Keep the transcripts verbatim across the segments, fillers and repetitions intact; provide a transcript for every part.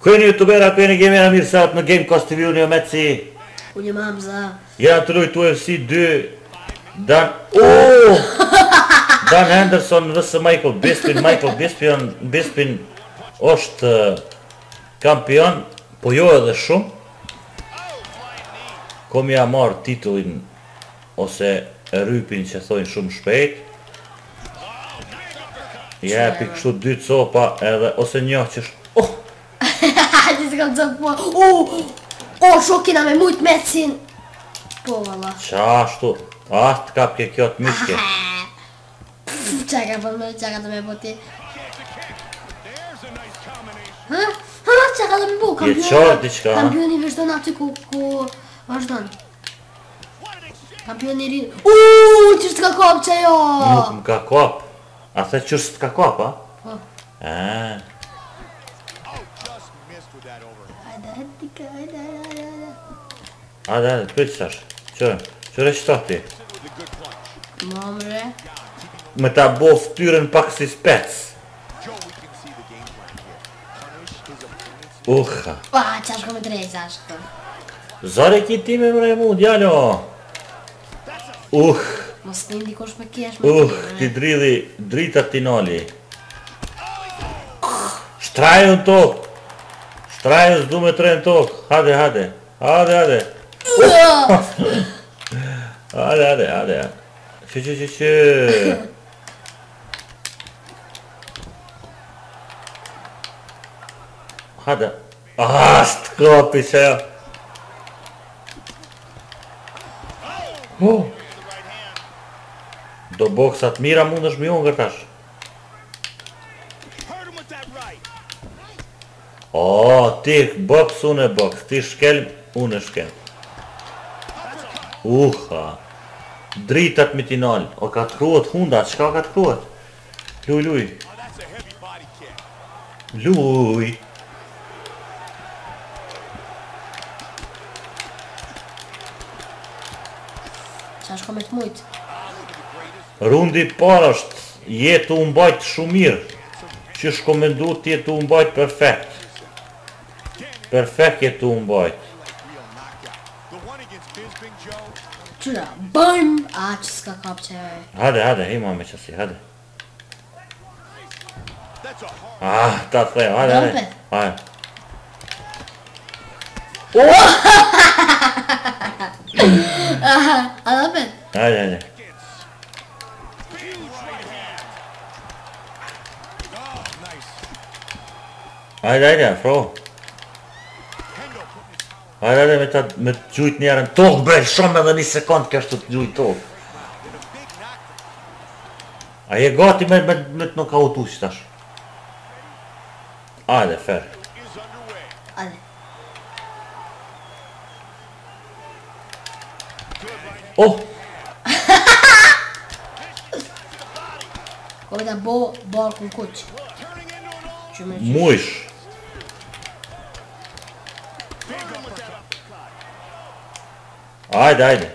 Kujni youtubera, kujni gamera, mirë se në Gamecast T V, unë jo Metsi. Unë jam Hamza. Jena të lujt U F C dy. Dan... Oh! Dan Henderson vs Michael Bisping. Michael Bisping, Bisping është kampion, po jo edhe shumë. Kom ja marrë titullin, ose rypin që thojnë shumë shpejt. Jepi kështu dy copa edhe, ose një që sh... Oh! Që s'kam të po... Oh! Oh, shokina me mujt Metsin! Po, valla. Qa ashtu? Ah, të kap ke kjo të mishke. Qa ka po me, qa ka të me po ti? Ha? Ha? Qa ka të me po? Je qarë diqka, ha? Kampioni vazhdon aty ku... ku... vazhdon. Kampioni rinë... Uuu, që s'ka kap që jo! Nuk më ka kap. A the që s'ka kap, ha? Po. Ah. Hajde, hajde, hajde, hajde, hajde. Hajde, hajde, pëjtë sash. Qërë, qërë që tati? Mamre. Me ta bo ftyren pak si spec. Uha. Pa, që ashko me drejtë, ashko. Zare ki ti me mre mu, djallo. Uh. Mos të ndikosh me kesh me Uh, ti dridhi drita tinoli. Shtraju në tokë. Shtraju s'du me tre në tokë. Hade, hade. Hade, hade. Hade, hade, hade. Që, që, që, që. Hade. Ah, s'të kopi që jo. Oh. Do boksat mira mund është mi unë gërtash. O, ti boks, unë e boks. Ti shkelm, unë e shkelm. Uha. Dritat mi tinal. O, ka të kruat hunda, qka ka të kruat? Luj, luj. Luj. Qa shko me të mujtë? Rundi parë është jetë u mbajt shumë mirë. Që shkomendu të jetë u mbajt perfekt. Perfekt jetë u mbajt. Qëra, bëm! A, që s'ka kap që e... Hade, hade, hima me qësi, hade. Ah, ta të thejë, hade, hade. Hade. A, da pet? Hade, hade. Hajde, hajde, afro. Hajde, hajde, me ta, me të gjujt njerën tokë, bre, shumë edhe një sekundë kështu të gjujt tokë. A je gati me, me, me të nokautu që tash? Hajde, fer. Hajde. Oh! Ko me ta bo, bo ku kuq. Mujsh. Hajde, hajde.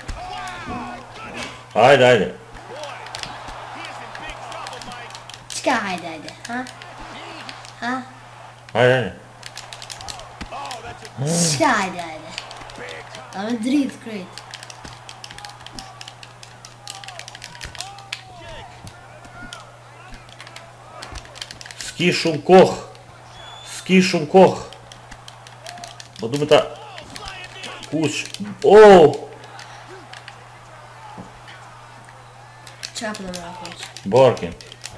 Hajde, hajde. Qka hajde, hajde, ha? Ha? Hajde, hajde. Qka hajde, hajde? Ta me dritë krejt. Ski shumë kohë. Ski shumë kohë. Po du me ta... Kush... Oh! Qa për në mëra kuq? Barkin.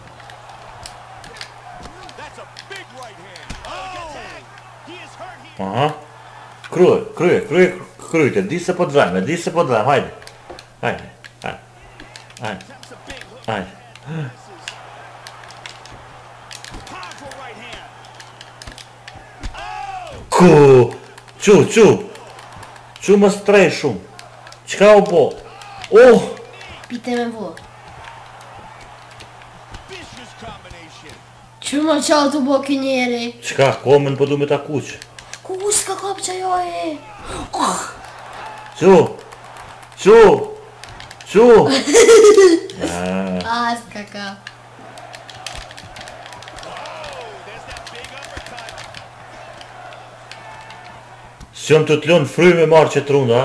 Aha. Krye, krye, krye, kryte. Di se po të dhejme, di se po të dhejme. Hajde. Hajde. Hajde. Hajde. Hajde. Ku? Qu, qu? Qu më strej shumë? Qka u po? Oh! Pite me vo. Që më qa të bo kë njeri? Qka, komen po du me ta kuq? Ku s'ka kap që jo e? Qu? Qu? Qu? A, s'ka kap. Si jam të t'lun fry me marrë që trunda.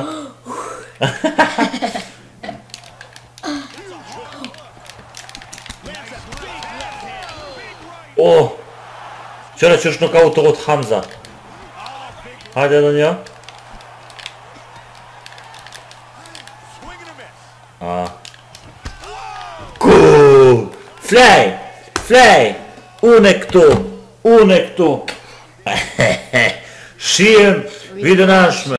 Oh, qëra që është nuk autogot Hamza. Hajde edhe një. Ah. Cool! Flej! Flej! Unë e këtu! Unë e këtu! Shihem video nashme!